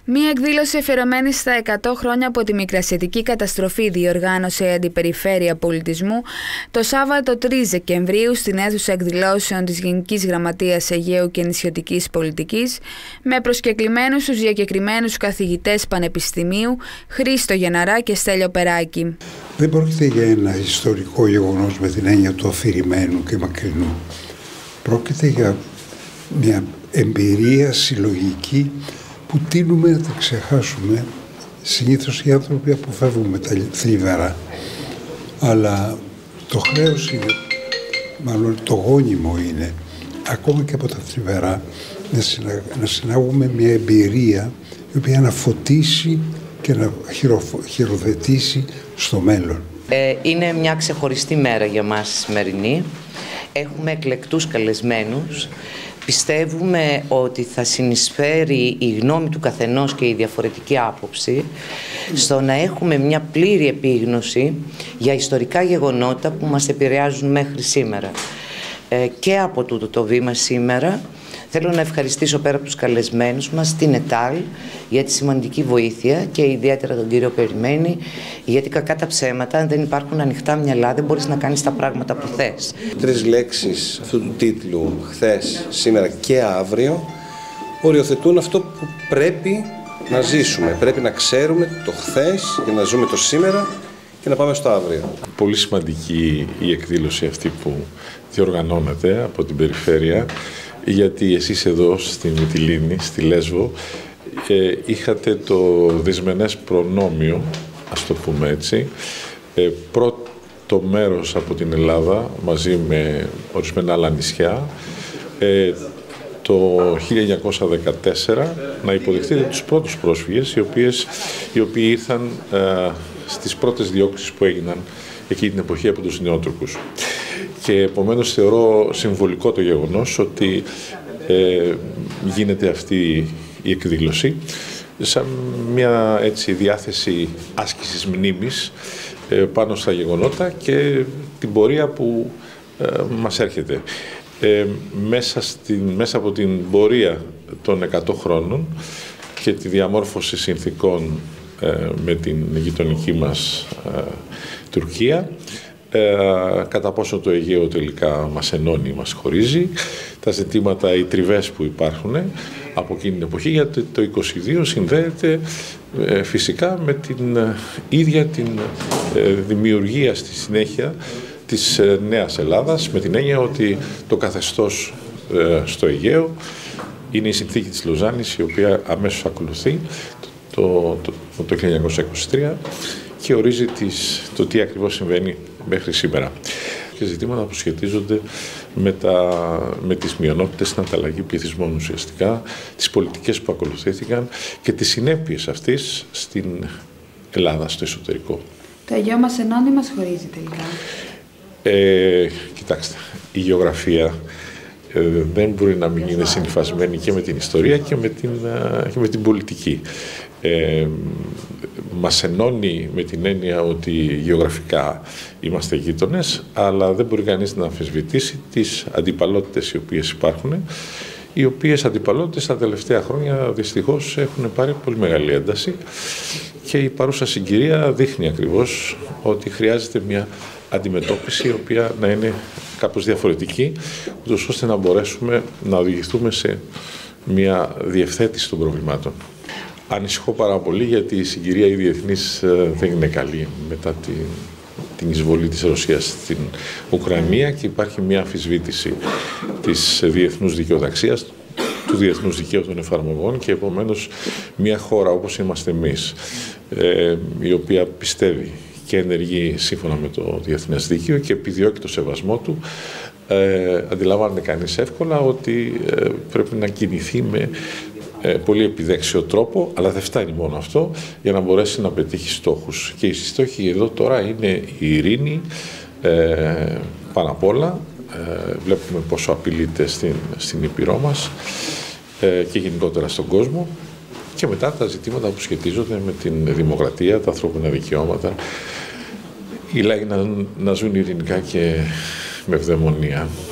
Μία εκδήλωση αφιερωμένη στα 100 χρόνια από τη Μικρασιατική καταστροφή διοργάνωσε η Αντιπεριφέρεια Πολιτισμού το Σάββατο 3 Δεκεμβρίου στην αίθουσα εκδηλώσεων της Γενικής Γραμματείας Αιγαίου και Νησιωτικής Πολιτικής με προσκεκλημένους τους διακεκριμένους καθηγητές Πανεπιστημίου Χρήστο Γεναρά και Στέλιο Περάκη. Δεν πρόκειται για ένα ιστορικό γεγονός με την έννοια του αφηρημένου και μακρινού. Πρόκειται για μια εμπειρία συλλογική που τείνουμε να τα ξεχάσουμε. Συνήθως οι άνθρωποι αποφεύγουμε τα θλιβερά. Αλλά το χρέος είναι, μάλλον το γόνιμο είναι, ακόμα και από τα θλιβερά, να συνάγουμε μια εμπειρία η οποία να φωτίσει και να χειροθετήσει στο μέλλον. Είναι μια ξεχωριστή μέρα για μας σημερινή. Έχουμε εκλεκτούς καλεσμένους. Πιστεύουμε ότι θα συνεισφέρει η γνώμη του καθενός και η διαφορετική άποψη στο να έχουμε μια πλήρη επίγνωση για ιστορικά γεγονότα που μας επηρεάζουν μέχρι σήμερα. Και από τούτο το βήμα σήμερα θέλω να ευχαριστήσω πέρα από τους καλεσμένους μας την ΕΤΑΛ για τη σημαντική βοήθεια και ιδιαίτερα τον κύριο Περιμένη, γιατί κακά τα ψέματα, αν δεν υπάρχουν ανοιχτά μυαλά δεν μπορείς να κάνεις τα πράγματα που θες. 3 λέξεις αυτού του τίτλου, χθες, σήμερα και αύριο, οριοθετούν αυτό που πρέπει να ζήσουμε. Πρέπει να ξέρουμε το χθες για να ζούμε το σήμερα και να πάμε στο αύριο. Πολύ σημαντική η εκδήλωση αυτή που διοργανώνεται από την Περιφέρεια, γιατί εσείς εδώ στην Μυτιλήνη, στη Λέσβο, είχατε το δυσμενές προνόμιο, ας το πούμε έτσι, πρώτο μέρος από την Ελλάδα, μαζί με ορισμένα άλλα νησιά, το 1914 να υποδεχτείτε τους πρώτους πρόσφυγες, οι οποίοι ήρθαν στις πρώτες διώξεις που έγιναν εκείνη την εποχή από τους νεότουρκους. Και επομένως θεωρώ συμβολικό το γεγονός ότι γίνεται αυτή η εκδήλωση σαν μια έτσι διάθεση άσκησης μνήμης πάνω στα γεγονότα και την πορεία που μας έρχεται. Μέσα από την πορεία των 100 χρόνων και τη διαμόρφωση συνθήκων με την γειτονική μας Τουρκία, κατά πόσο το Αιγαίο τελικά μας ενώνει, μας χωρίζει, τα ζητήματα, οι τριβές που υπάρχουν από εκείνη την εποχή, γιατί το 22 συνδέεται φυσικά με την ίδια την δημιουργία στη συνέχεια της Νέας Ελλάδας, με την έννοια ότι το καθεστώς στο Αιγαίο είναι η συνθήκη της Λοζάνης, η οποία αμέσως ακολουθεί το 1923 και ορίζει το τι ακριβώς συμβαίνει μέχρι σήμερα. Και ζητήματα που σχετίζονται με τις μειονότητες, την ανταλλαγή πληθυσμών ουσιαστικά, τις πολιτικές που ακολουθήθηκαν και τις συνέπειες αυτής στην Ελλάδα, στο εσωτερικό. Το Αιγαίο μας ενώνει, μας χωρίζει τελικά? Κοιτάξτε, η γεωγραφία δεν μπορεί να μην είναι συνυφασμένη και με την ιστορία και με την πολιτική. Μας ενώνει με την έννοια ότι γεωγραφικά είμαστε γείτονες, αλλά δεν μπορεί κανείς να αμφισβητήσει τις αντιπαλότητες οι οποίες υπάρχουν, οι οποίες αντιπαλότητες τα τελευταία χρόνια δυστυχώς έχουν πάρει πολύ μεγάλη ένταση και η παρούσα συγκυρία δείχνει ακριβώς ότι χρειάζεται μια αντιμετώπιση η οποία να είναι κάπως διαφορετική, ούτως ώστε να μπορέσουμε να οδηγηθούμε σε μια διευθέτηση των προβλημάτων. Ανησυχώ πάρα πολύ γιατί η συγκυρία η διεθνής δεν είναι καλή μετά την εισβολή της Ρωσίας στην Ουκρανία και υπάρχει μια αμφισβήτηση της διεθνούς δικαιοταξίας, του διεθνούς δικαίου των εφαρμογών και επομένως μια χώρα όπως είμαστε εμείς, η οποία πιστεύει και ενεργεί σύμφωνα με το διεθνές δίκαιο και επιδιώκει το σεβασμό του, αντιλαμβάνεται κανείς εύκολα ότι πρέπει να κινηθεί με πολύ επιδέξιο τρόπο, αλλά δεν φτάνει μόνο αυτό για να μπορέσει να πετύχει στόχους. Και οι στόχοι εδώ τώρα είναι η ειρήνη πάνω απ' όλα. Βλέπουμε πόσο απειλείται στην Ήπειρό μας και γενικότερα στον κόσμο. Και μετά τα ζητήματα που σχετίζονται με την δημοκρατία, τα ανθρώπινα δικαιώματα, οι λαοί να ζουν ειρηνικά και με ευδαιμονία.